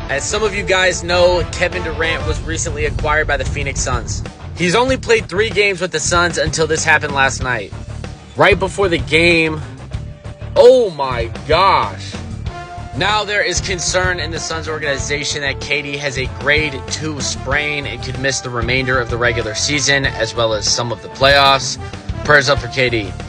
As some of you guys know, Kevin Durant was recently acquired by the Phoenix Suns. He's only played 3 games with the Suns until this happened last night. Right before the game, oh my gosh. Now there is concern in the Suns organization that KD has a grade 2 sprain and could miss the remainder of the regular season as well as some of the playoffs. Prayers up for KD.